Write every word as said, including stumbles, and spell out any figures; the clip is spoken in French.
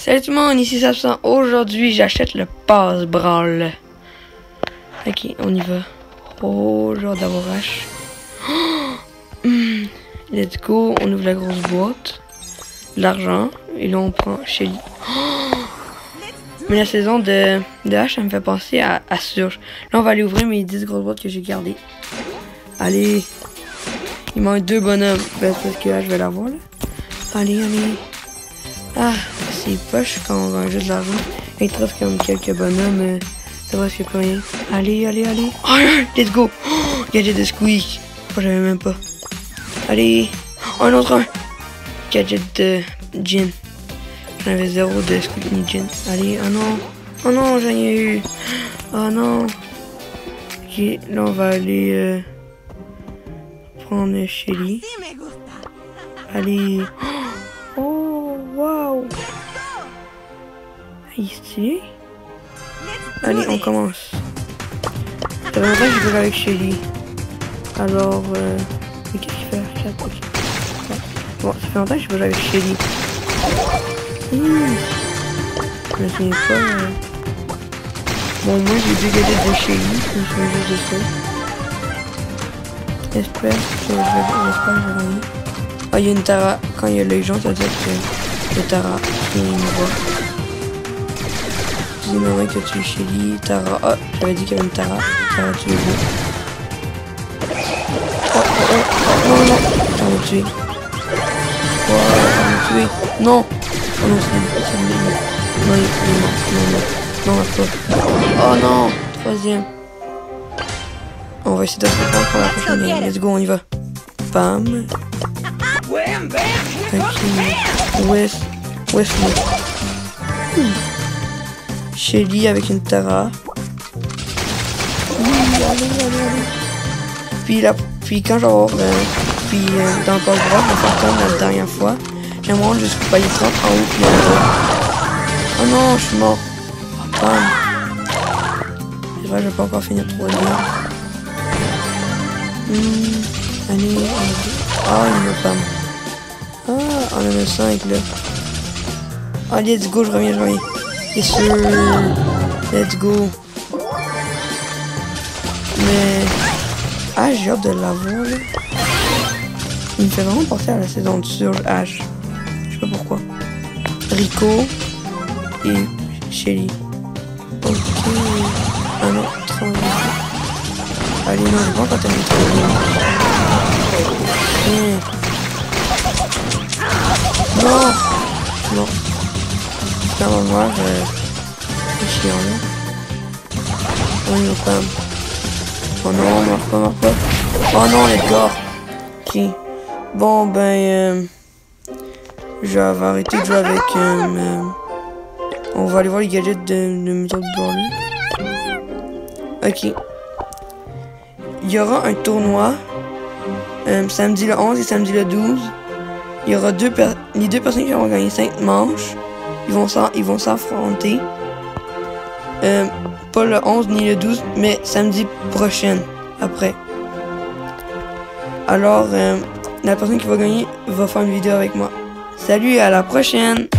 Salut tout le monde, ici Sapsan. Aujourd'hui, j'achète le passe-branle. Ok, on y va. Oh, genre d'avoir H. Oh, mm, let's go, on ouvre la grosse boîte. L'argent. Et là, on prend Shelly. Oh, mais la saison de, de H, ça me fait penser à, à Surge. Là, on va aller ouvrir mes dix grosses boîtes que j'ai gardées. Allez. Il manque deux bonhommes. Ben, parce que là, je vais l'avoir, là. Allez, allez. Ah, c'est poche quand on vend juste de l'argent. Il te reste comme quelques bonhommes. Euh, ça va, qu'il n'y a plus rien. Allez, allez, allez. Oh, let's go. Oh, gadget de Squeak. Oh, j'avais même pas. Allez. Oh, un autre un. Gadget de Jin. J'en avais zéro de Squeak ni Jin. Allez, oh non. Oh non, j'en ai eu. Oh non. Ok, là, on va aller euh, prendre Shelly. Allez. Oh, wow. Il est stylé. Allez, on commence. Ça fait longtemps que je joue avec Shelly. Alors, euh... mais qu'est-ce qu'il fait? quatre, okay. Bon, ça fait longtemps que je joue avec Shelly. Mmh. Je me souviens pas. Euh... Bon, moi j'ai deux gadgets de Shelly. Je me souviens juste de ça. J'espère que je vais, j'espère que je vais gagner. Ah, il y a une Tara. Quand il y a l'œil jaune, ça veut dire que le Tara qui me voit. Dis-moi que tu es Shelly, Tara. Ah, j'avais dit qu'il y avait une Tara. Tara, tu es beau. Oh, oh, oh, oh, non, non. T'as me tué. Oh, t'as me tué. Non. Oh non, c'est lui. Non, il est mort. Non, non. Non, pas. Oh non. Troisième. On va essayer de se reprendre pour la prochaine game. Let's go, on y va. Bam. Ok. West. Wesley. Hmm. Shelly avec une Tara. Oui, allez, allez, allez. Puis, là, puis quand je vais avoir, euh, puis euh, dans le passe-bras, je vais faire comme la dernière fois. J'aimerais rendre jusqu'au palier trente en haut puis en bas. Oh non, je suis mort. Bam. C'est vrai, je vais pas encore finir troisième. Hmm. Allez, allez. Ah, il me pam. Ah, on en a cinq là. Ah, let's go, je reviens, je reviens. Yes sir. Let's go. Mais... Ah, j'ai hâte de l'avoir là. Il me fait vraiment penser à la saison de Surge H. Je sais pas pourquoi. Rico et Shelly. Ok. Ah non, trop bien. Allez, non, je vois quand elle est trop bien. Non. Non. Là, on va voir. Euh, c'est chiant là. Oh, il pas. Oh non, on meurt pas, on meurt pas. Oh non, les gars. Ok. Bon, ben. Euh, je vais arrêter de jouer avec. Euh, euh, on va aller voir les gadgets de, de méthode Brawler. Ok. Il y aura un tournoi. Euh, samedi le onze et samedi le douze. Il y aura deux per les deux personnes qui vont gagner cinq manches. Ils vont ils vont s'affronter. Euh, pas le onze ni le douze, mais samedi prochain, après. Alors, euh, la personne qui va gagner va faire une vidéo avec moi. Salut, à la prochaine!